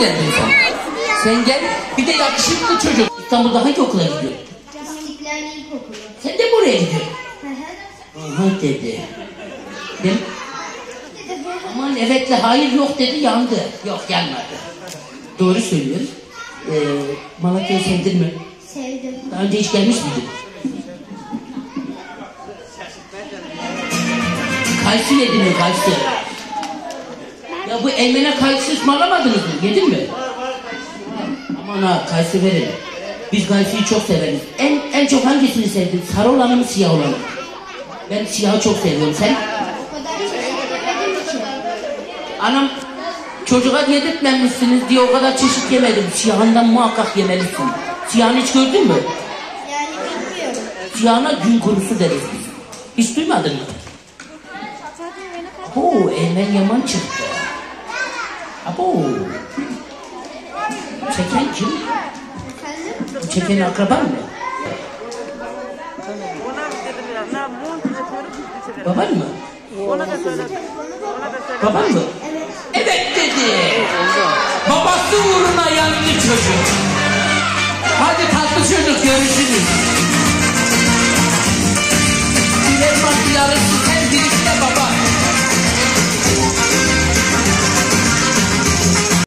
geldin sen? Sen gel. Bir de yakışıklı çocuk. İstanbul'da hangi okula gidiyor? İstiklal İlkokulu. Sen de buraya gidiyorsun. Aha dedi. Değil mi? Aman evetle hayır yok dedi, yandı. Yok, yanmadı. Doğru söylüyorum. Malatya'yı sevdin mi? Sevdim. Daha önce hiç gelmiş miydin? Kayısı yedin mi, kayısı? Ya bu Eymen'e kayısı ısmarlamadınız mı? Yedin mi? Aman ha, kayısı verin. Biz kayısıyı çok severiz. En çok hangisini sevdin? Sarı olanı mı, siyah olanı mı? Ben siyahı çok seviyorum. Sen? O kadar çeşit yemedim ki. Anam, çocuğa yedirtmemişsiniz diye o kadar çeşit yemedim. Siyahından muhakkak yemelisin. Siyahını hiç gördün mü? Yani bilmiyorum. Siyahına gün kurusu deriz biz. Hiç duymadın mı? Oo, Eymen Yaman çıktı. Abo. Çeken kim? Efendim? Çeken akraban mı? Baban mı? Baban mı? Evet. Evet dedi. Babası uğruna yandı çocuk. Hadi tatlı çocuk, görüşürüz.